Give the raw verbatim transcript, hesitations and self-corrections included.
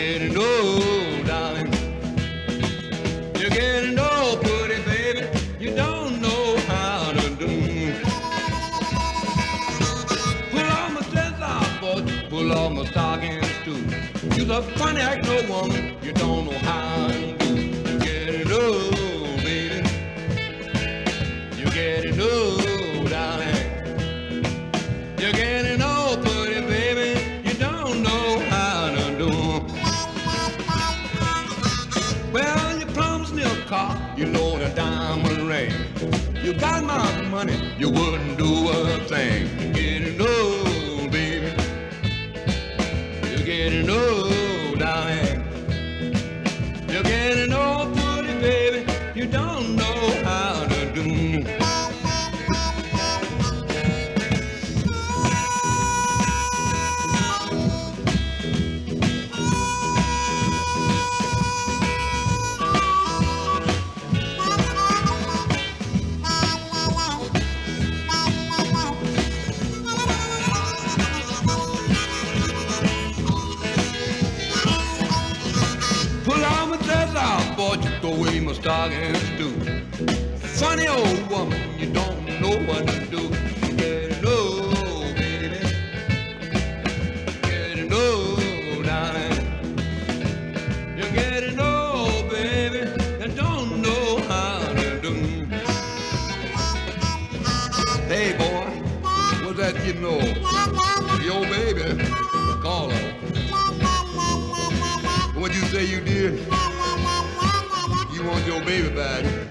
getting old, darling. You're getting old, pretty baby. You don't know how to do. Pull on my dress off, boy. Pull on my stockings too. You're a funny act, no woman. You don't know how to do. You're getting old, baby. You're getting old, darling. You're getting old, pretty baby. You don't know how to do. Well, you promised me a car, you know the diamond ring. You got my money, you wouldn't do a thing. You're getting old, baby. You're getting old, darling. You're getting old, pretty baby. You don't know how to do. You throw away my stockings too. Funny old woman, you don't know what to do. You're getting old, baby. Getting old, darling. You're getting old, baby. You don't know how to do. Hey, boy, what's that getting old? Your baby. Call her. What'd you say you did? You want your baby back.